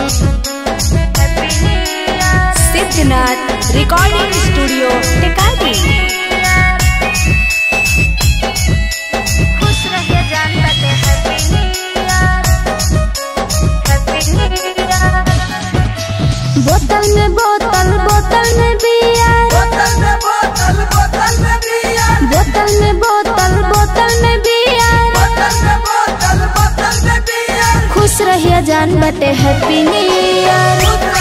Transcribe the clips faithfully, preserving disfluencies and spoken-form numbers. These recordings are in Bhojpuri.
Siddhnath recording studio Tikari. बोतल में बोतल बोतल में बियर, बोतल में बोतल बोतल में बियर, बोतल में बोतल बोतल में बियर, बोतल में बोतल बोतल में बियर। खुश रहिए जान बटे हैप्पी न्यू ईयर,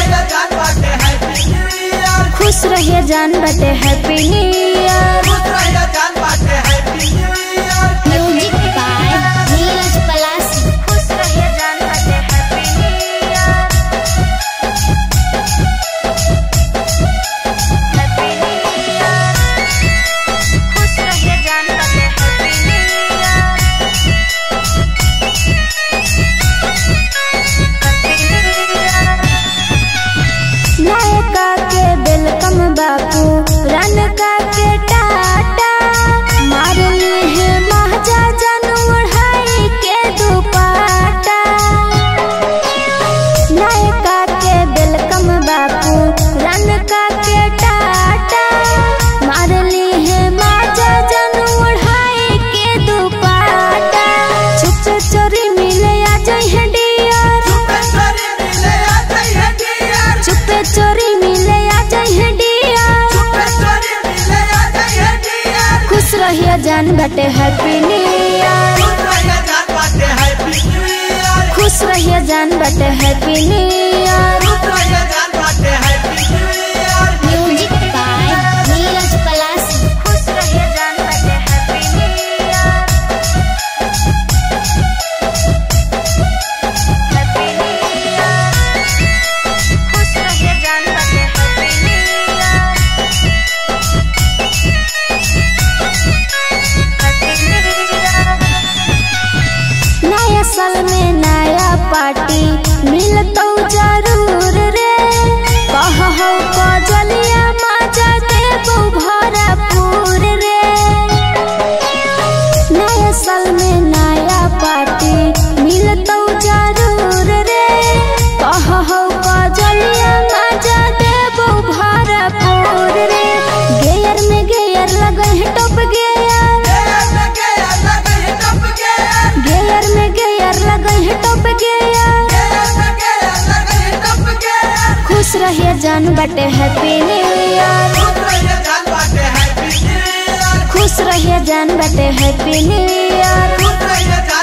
खुश रहिए जान बाटे हैप्पी न्यू ईयर, खुश रहिए जान बटे हैप्पी न्यू ईयर। खुश रहिए जान बाटे happy new year. Music by Neeraj Palasi. खुश रहिए जान बटे happy new year, happy new year. खुश रहिए जान बटे happy new year, happy new year. नायका के वेलकम बापू, रनका के टाटा, मार ली है महाजा जन ओढ़ाई के दुपट्टा। नायका के वेलकम बापू, रनका के टाटा, मार ली है महाजा जन ओढ़ाई के दुपट्टा। छुप चोरी मिले आ जाई है डियर, चुपे चोरी मिले आ जाई है डियर, चुपे चोरी मिले आ जाई है डियर। चुपे चोरी मिले आ जाई है डियर। खुश रहिए जान बटे हैप्पी न्यू ईयर, खुश रहिए जान बाटे हैप्पी न्यू ईयर, खुश रहिए जान बटे हैप्पी न्यू ईयर। खुश रहिए जान बाटे happy new year. Music by Neeraj Palasi. खुश रहिए जान बटे happy new year, happy new year. खुश रहिए जान बटे happy new year, happy new year. नया साल में नया पार्टी मिलतौ जरूर रे, कहौ कजलिया माजा देबौ भरपूर रे। नया साल में नया पार्टी मिलतौ जरूर रे, कहौ कजलिया माजा देबौ भरपूर रे। गेयर में गेयर लगे है टॉप गेयर, गेयर में गेयर लगे है टॉप गेयर, गेयर में गेयर लगे है टॉप गेयर। गेयर में गेयर लगे है टॉप गेयर। खुश रहिए जान बटे हैप्पी न्यू ईयर, खुश रहिए जान बाटे हैप्पी न्यू ईयर, खुश रहिए जान बटे हैप्पी न्यू ईयर। खुश रहिए जान